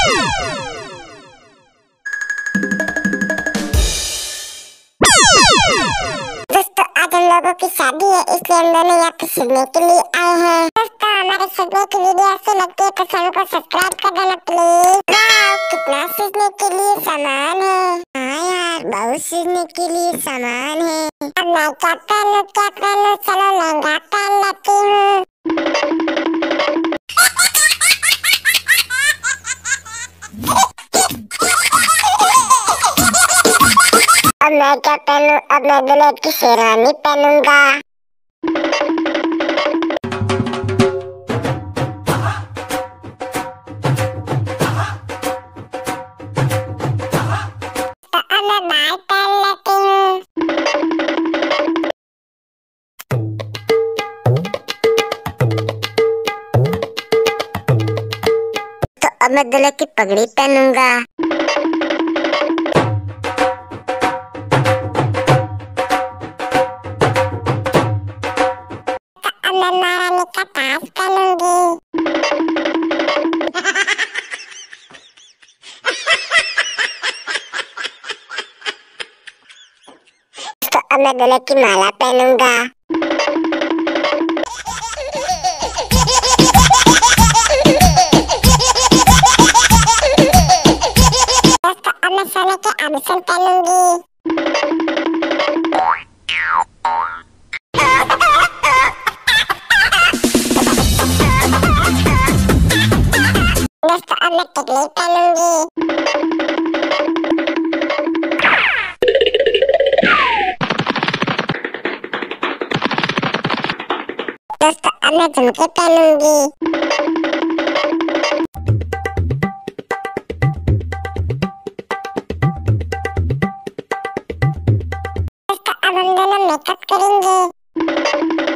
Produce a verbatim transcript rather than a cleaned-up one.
दोस्तों आज हम लोगों की शादी है, इसलिए हम दोनों यहाँ पे सजने के लिए आए हैं। दोस्तों हमारे सजने की वीडियो अच्छी लगती है तो चैनल को सब्सक्राइब कर देना प्लीज। वाह कितना सजने के लिए सामान है। हाँ यार बहुत सजने के लिए सामान है। अब मैं क्या पहनूं क्या पहनूं, चलो लहंगा पहन लेती हूँ। अब मैं क्या पहनूं, अब मैं दुल्हन की शेरवानी पहनूंगा। तो अब मैं बाल पहन लेती हूँ। तो अब मैं दुल्हन की पगड़ी पहनूंगा। मैं महारानी का ताज पहनूंगी। तो अब मैं दुल्हन की माला पहनूंगा। तो अब मैं सोने के आभूषण पहनूंगी। दोस्तों अब मैं टिकली पहनूंगी। दोस्तों अब मैं झुमके पहनूंगी। दोस्तों अब हम दोनों मेकअप करेंगे।